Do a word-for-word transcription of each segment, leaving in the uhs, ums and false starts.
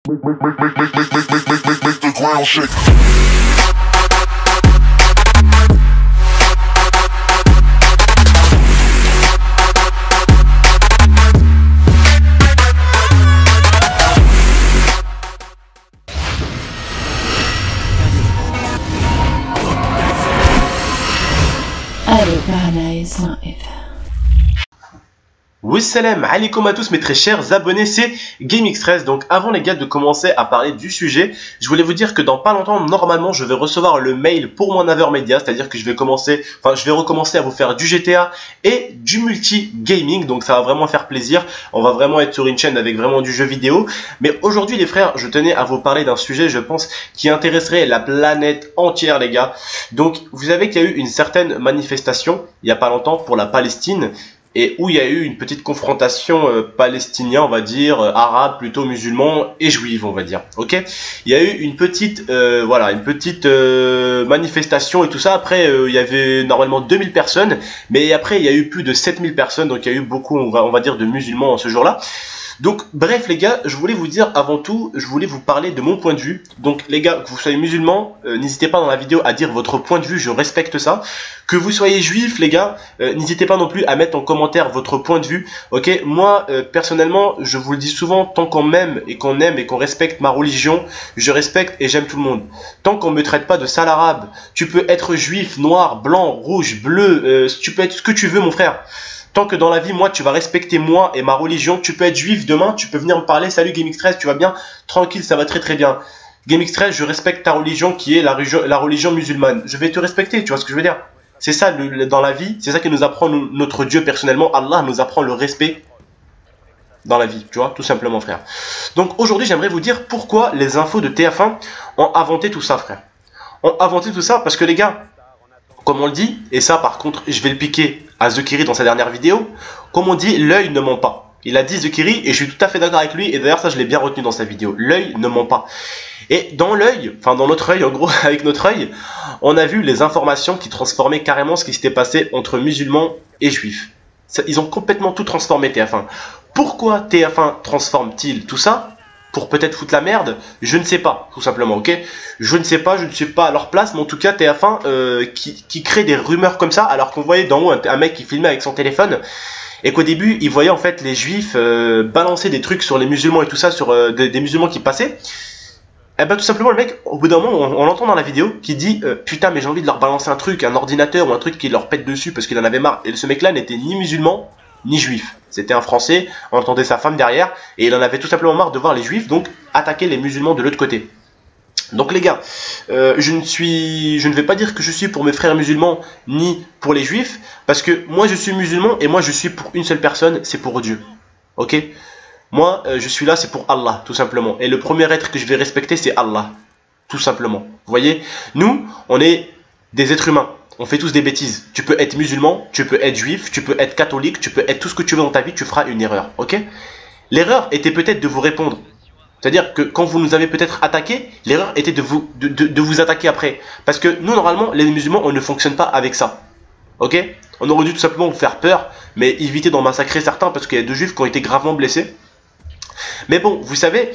Make, make, make, make, make, make, make, make, make, make the ground shake. Wassalam alaikum à tous mes très chers abonnés, c'est GameXpress. Donc avant les gars de commencer à parler du sujet, je voulais vous dire que dans pas longtemps, normalement je vais recevoir le mail pour mon Avermedia, c'est à dire que je vais commencer, enfin je vais recommencer à vous faire du G T A et du multi-gaming, donc ça va vraiment faire plaisir. On va vraiment être sur une chaîne avec vraiment du jeu vidéo. Mais aujourd'hui les frères, je tenais à vous parler d'un sujet, je pense, qui intéresserait la planète entière les gars. Donc vous savez qu'il y a eu une certaine manifestation, il y a pas longtemps, pour la Palestine, et où il y a eu une petite confrontation euh, palestinien, on va dire, euh, arabe, plutôt musulman et juive, on va dire. Ok, il y a eu une petite, euh, voilà, une petite euh, manifestation et tout ça. Après, euh, il y avait normalement deux mille personnes, mais après, il y a eu plus de sept mille personnes, donc il y a eu beaucoup, on va, on va dire, de musulmans ce jour-là. Donc bref les gars, je voulais vous dire avant tout, je voulais vous parler de mon point de vue. Donc les gars, que vous soyez musulmans, euh, n'hésitez pas dans la vidéo à dire votre point de vue, je respecte ça. Que vous soyez juifs les gars, euh, n'hésitez pas non plus à mettre en commentaire votre point de vue. Ok, moi euh, personnellement, je vous le dis souvent, tant qu'on m'aime et qu'on aime et qu'on respecte ma religion, je respecte et j'aime tout le monde. Tant qu'on me traite pas de sale arabe, tu peux être juif, noir, blanc, rouge, bleu, euh, tu peux être ce que tu veux mon frère. Tant que dans la vie, moi, tu vas respecter moi et ma religion, tu peux être juif demain, tu peux venir me parler, salut GameXpress, tu vas bien? Tranquille, ça va très très bien. GameXpress, je respecte ta religion qui est la, la religion musulmane. Je vais te respecter, tu vois ce que je veux dire? C'est ça, le, dans la vie, c'est ça qui nous apprend nous, notre Dieu personnellement. Allah nous apprend le respect dans la vie, tu vois, tout simplement frère. Donc aujourd'hui, j'aimerais vous dire pourquoi les infos de T F un ont inventé tout ça, frère. Ont inventé tout ça parce que les gars, comme on le dit, et ça par contre je vais le piquer à Zekiri dans sa dernière vidéo, comme on dit, l'œil ne ment pas. Il a dit Zekiri et je suis tout à fait d'accord avec lui, et d'ailleurs ça je l'ai bien retenu dans sa vidéo, l'œil ne ment pas. Et dans l'œil, enfin dans notre œil en gros, avec notre œil, on a vu les informations qui transformaient carrément ce qui s'était passé entre musulmans et juifs. Ils ont complètement tout transformé T F un. Pourquoi T F un transforme-t-il tout ça? Pour peut-être foutre la merde, je ne sais pas, tout simplement, ok? Je ne sais pas, je ne suis pas à leur place, mais en tout cas, T F un euh, qui, qui crée des rumeurs comme ça, alors qu'on voyait d'en haut un, un mec qui filmait avec son téléphone, et qu'au début, il voyait en fait les juifs euh, balancer des trucs sur les musulmans et tout ça, sur euh, des, des musulmans qui passaient. Et ben tout simplement, le mec, au bout d'un moment, on, on l'entend dans la vidéo, qui dit euh, putain, mais j'ai envie de leur balancer un truc, un ordinateur ou un truc qui leur pète dessus parce qu'il en avait marre. Et ce mec-là n'était ni musulman, ni juif. C'était un Français, on entendait sa femme derrière, et il en avait tout simplement marre de voir les juifs, donc attaquer les musulmans de l'autre côté. Donc les gars, euh, je ne suis, je ne vais pas dire que je suis pour mes frères musulmans, ni pour les juifs, parce que moi je suis musulman, et moi je suis pour une seule personne, c'est pour Dieu. Ok? Moi, euh, je suis là, c'est pour Allah, tout simplement. Et le premier être que je vais respecter, c'est Allah. Tout simplement. Vous voyez? Nous, on est des êtres humains. On fait tous des bêtises. Tu peux être musulman, tu peux être juif, tu peux être catholique, tu peux être tout ce que tu veux dans ta vie, tu feras une erreur. Ok? L'erreur était peut-être de vous répondre. C'est-à-dire que quand vous nous avez peut-être attaqué, l'erreur était de vous, de, de, de vous attaquer après. Parce que nous, normalement, les musulmans, on ne fonctionne pas avec ça. Ok? On aurait dû tout simplement vous faire peur, mais éviter d'en massacrer certains parce qu'il y a deux juifs qui ont été gravement blessés. Mais bon, vous savez,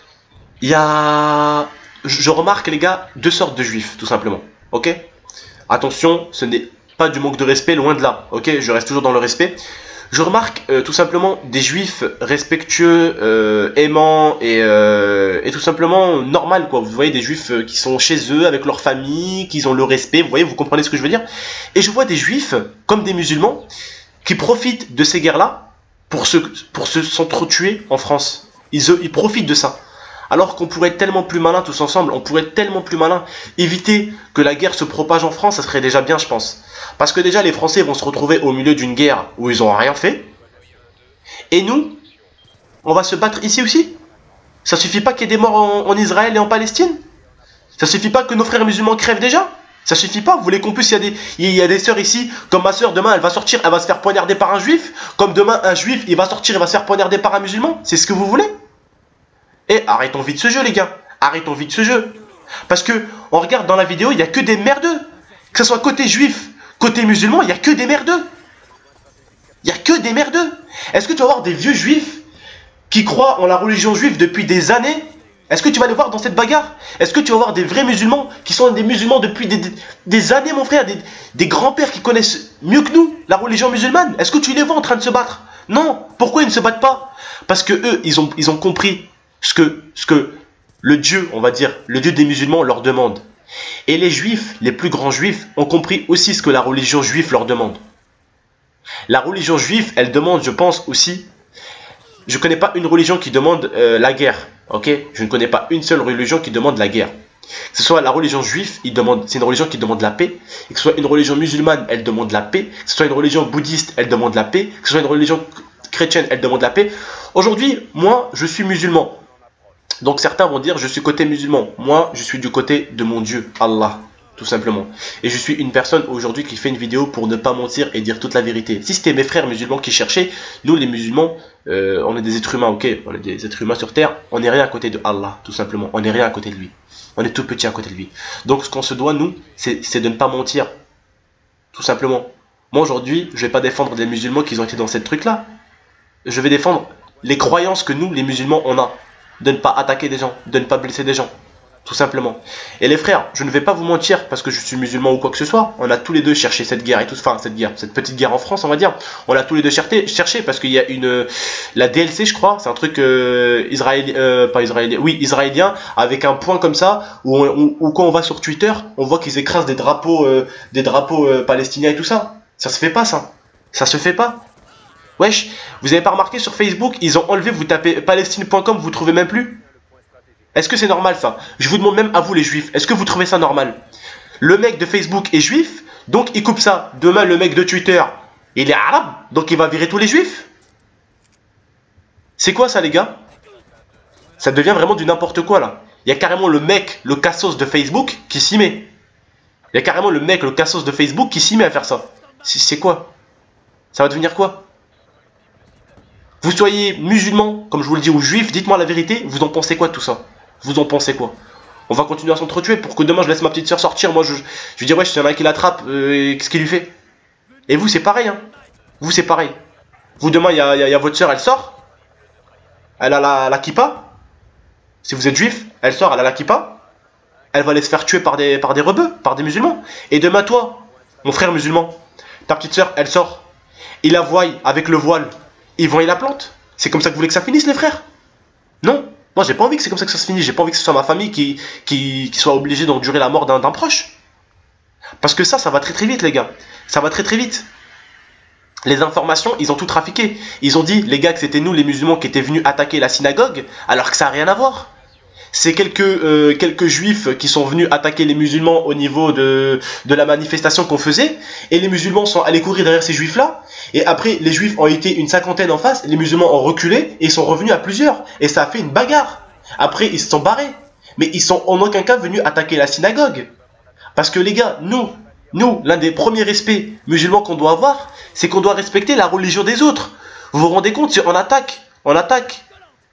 il y a... Je remarque, les gars, deux sortes de juifs, tout simplement. Ok? Attention, ce n'est pas du manque de respect, loin de là. Ok? Je reste toujours dans le respect. Je remarque euh, tout simplement des juifs respectueux, euh, aimants et, euh, et tout simplement normal, quoi. Vous voyez des juifs qui sont chez eux, avec leur famille, qui ont le respect. Vous voyez, vous comprenez ce que je veux dire? Et je vois des juifs, comme des musulmans, qui profitent de ces guerres-là pour se, pour se s'entretuer en France. Ils, ils profitent de ça. Alors qu'on pourrait être tellement plus malin tous ensemble, on pourrait être tellement plus malin, éviter que la guerre se propage en France, ça serait déjà bien, je pense. Parce que déjà, les Français vont se retrouver au milieu d'une guerre où ils n'ont rien fait. Et nous, on va se battre ici aussi. Ça suffit pas qu'il y ait des morts en, en Israël et en Palestine? Ça suffit pas que nos frères musulmans crèvent déjà? Ça suffit pas? Vous voulez qu'en plus il y a des, il y a des sœurs ici, comme ma sœur, demain elle va sortir, elle va se faire poignarder par un juif, comme demain un juif il va sortir, il va se faire poignarder par un musulman? C'est ce que vous voulez? Et arrêtons vite ce jeu les gars, arrêtons vite ce jeu. Parce que on regarde dans la vidéo, il n'y a que des merdeux. Que ce soit côté juif, côté musulman, il n'y a que des merdeux. Il n'y a que des merdeux. Est-ce que tu vas voir des vieux juifs qui croient en la religion juive depuis des années Est-ce que tu vas les voir dans cette bagarre? Est-ce que tu vas voir des vrais musulmans qui sont des musulmans depuis des, des, des années, mon frère, des, des grands-pères qui connaissent mieux que nous la religion musulmane? Est-ce que tu les vois en train de se battre? Non. Pourquoi ils ne se battent pas? Parce que eux, ils ont, ils ont compris ce que, ce que le Dieu, on va dire, le Dieu des musulmans leur demande. Et les juifs, les plus grands juifs, ont compris aussi ce que la religion juive leur demande. La religion juive, elle demande, je pense aussi, je ne connais pas une religion qui demande euh, la guerre. Ok, je ne connais pas une seule religion qui demande la guerre. Que ce soit la religion juive, c'est une religion qui demande la paix. Et que ce soit une religion musulmane, elle demande la paix. Que ce soit une religion bouddhiste, elle demande la paix. Que ce soit une religion chrétienne, elle demande la paix. Aujourd'hui, moi, je suis musulman. Donc certains vont dire, je suis côté musulman. Moi, je suis du côté de mon Dieu, Allah, tout simplement. Et je suis une personne aujourd'hui qui fait une vidéo pour ne pas mentir et dire toute la vérité. Si c'était mes frères musulmans qui cherchaient, nous les musulmans, euh, on est des êtres humains, ok, on est des êtres humains sur terre, on n'est rien à côté de Allah, tout simplement. On n'est rien à côté de lui. On est tout petit à côté de lui. Donc ce qu'on se doit, nous, c'est de ne pas mentir. Tout simplement. Moi aujourd'hui, je ne vais pas défendre des musulmans qui ont été dans cette truc-là. Je vais défendre les croyances que nous, les musulmans, on a. De ne pas attaquer des gens, de ne pas blesser des gens. Tout simplement. Et les frères, je ne vais pas vous mentir parce que je suis musulman ou quoi que ce soit. On a tous les deux cherché cette guerre et tout, enfin cette guerre, cette petite guerre en France, on va dire. On a tous les deux cherché, cherché parce qu'il y a une, la D L C, je crois, c'est un truc euh, israélien, euh, pas israélien, oui israélien, avec un point comme ça où, on, où quand on va sur Twitter, on voit qu'ils écrasent des drapeaux, euh, des drapeaux euh, palestiniens et tout ça. Ça se fait pas, ça. Ça se fait pas. Wesh, vous avez pas remarqué sur Facebook, ils ont enlevé, vous tapez palestine point com, vous trouvez même plus? Est-ce que c'est normal ça? Je vous demande même à vous les juifs, est-ce que vous trouvez ça normal? Le mec de Facebook est juif, donc il coupe ça. Demain le mec de Twitter, il est arabe, donc il va virer tous les juifs. C'est quoi ça les gars? Ça devient vraiment du n'importe quoi là. Il y a carrément le mec, le cassos de Facebook qui s'y met. Il y a carrément le mec, le cassos de Facebook qui s'y met à faire ça. C'est quoi? Ça va devenir quoi? Vous soyez musulman, comme je vous le dis, ou juif, dites-moi la vérité, vous en pensez quoi de tout ça? Vous en pensez quoi? On va continuer à s'entretuer pour que demain je laisse ma petite soeur sortir, moi je, je lui dis ouais, s'il y en a un qui l'attrape, euh, qu'est-ce qu'il lui fait? Et vous c'est pareil, hein? Vous c'est pareil. Vous demain, il y a, y a, y a votre soeur, elle sort, elle a la, la kippa, si vous êtes juif, elle sort, elle a la kippa, elle va aller se faire tuer par des, par des rebeux, par des musulmans. Et demain toi, mon frère musulman, ta petite soeur, elle sort, il la voit avec le voile, ils vont et la plante. C'est comme ça que vous voulez que ça finisse les frères? Non. Moi j'ai pas envie que c'est comme ça que ça se finisse. J'ai pas envie que ce soit ma famille qui, qui, qui soit obligée d'endurer la mort d'un proche. Parce que ça, ça va très très vite les gars. Ça va très très vite. Les informations, ils ont tout trafiqué. Ils ont dit les gars que c'était nous les musulmans qui étaient venus attaquer la synagogue alors que ça n'a rien à voir. C'est quelques, euh, quelques juifs qui sont venus attaquer les musulmans au niveau de, de la manifestation qu'on faisait. Et les musulmans sont allés courir derrière ces juifs-là. Et après, les juifs ont été une cinquantaine en face. Les musulmans ont reculé et ils sont revenus à plusieurs. Et ça a fait une bagarre. Après, ils se sont barrés. Mais ils sont en aucun cas venus attaquer la synagogue. Parce que les gars, nous, nous, l'un des premiers respects musulmans qu'on doit avoir, c'est qu'on doit respecter la religion des autres. Vous vous rendez compte, si on attaque, on attaque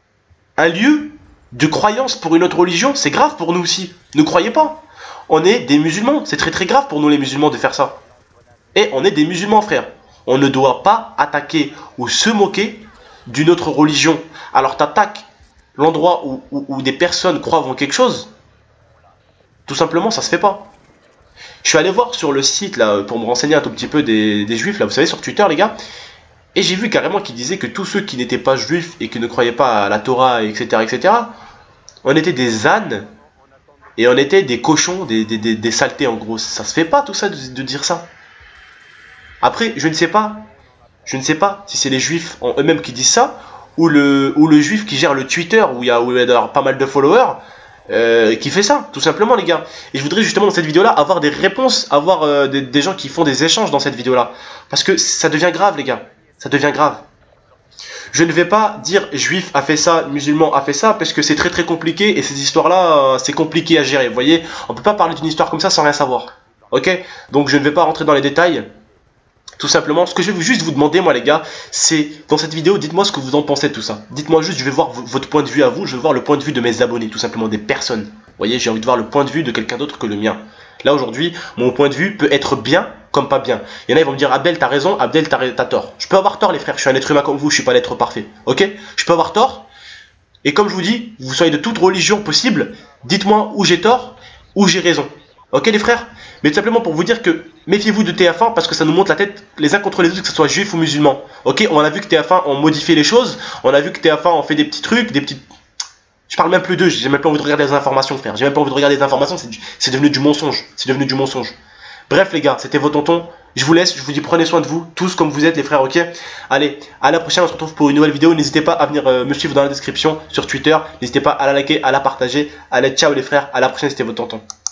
un lieu de croyance pour une autre religion, c'est grave pour nous aussi. Ne croyez pas. On est des musulmans. C'est très très grave pour nous les musulmans de faire ça. Et on est des musulmans frères. On ne doit pas attaquer ou se moquer d'une autre religion. Alors t'attaques l'endroit où, où, où des personnes croient en quelque chose. Tout simplement ça se fait pas. Je suis allé voir sur le site là pour me renseigner un tout petit peu des, des juifs là. Vous savez sur Twitter les gars. Et j'ai vu carrément qu'il disait que tous ceux qui n'étaient pas juifs et qui ne croyaient pas à la Torah, et cetera, et cetera, on était des ânes et on était des cochons, des, des, des, des saletés en gros. Ça se fait pas tout ça de, de dire ça. Après, je ne sais pas, je ne sais pas si c'est les juifs en eux-mêmes qui disent ça ou le, ou le juif qui gère le Twitter où il y a, où il y a pas mal de followers euh, qui fait ça, tout simplement les gars. Et je voudrais justement dans cette vidéo-là avoir des réponses, avoir euh, des, des gens qui font des échanges dans cette vidéo-là. Parce que ça devient grave les gars. Ça devient grave. Je ne vais pas dire juif a fait ça, musulman a fait ça, parce que c'est très très compliqué et ces histoires-là, euh, c'est compliqué à gérer. Vous voyez, on ne peut pas parler d'une histoire comme ça sans rien savoir. Ok? Donc je ne vais pas rentrer dans les détails. Tout simplement, ce que je vais juste vous demander, moi les gars, c'est dans cette vidéo, dites-moi ce que vous en pensez de tout ça. Dites-moi juste, je vais voir votre point de vue à vous, je vais voir le point de vue de mes abonnés, tout simplement des personnes. Vous voyez, j'ai envie de voir le point de vue de quelqu'un d'autre que le mien. Là aujourd'hui, mon point de vue peut être bien comme pas bien. Il y en a, ils vont me dire Abdel, t'as raison, Abdel, t'as tort. Je peux avoir tort, les frères, je suis un être humain comme vous, je suis pas l'être parfait. Ok? Je peux avoir tort. Et comme je vous dis, vous soyez de toute religion possible, dites-moi où j'ai tort, où j'ai raison. Ok les frères? Mais tout simplement pour vous dire que méfiez-vous de T F un parce que ça nous monte la tête les uns contre les autres, que ce soit juifs ou musulmans. Ok, on a vu que T F un ont modifié les choses, on a vu que T F un ont fait des petits trucs, des petites... Je parle même plus d'eux, j'ai même pas envie de regarder les informations, frère. J'ai même pas envie de regarder les informations, c'est devenu du mensonge. C'est devenu du mensonge. Bref les gars, c'était vos tontons. Je vous laisse, je vous dis prenez soin de vous, tous comme vous êtes les frères, ok? Allez, à la prochaine, on se retrouve pour une nouvelle vidéo. N'hésitez pas à venir euh, me suivre dans la description sur Twitter. N'hésitez pas à la liker, à la partager. Allez, ciao les frères, à la prochaine, c'était vos tontons.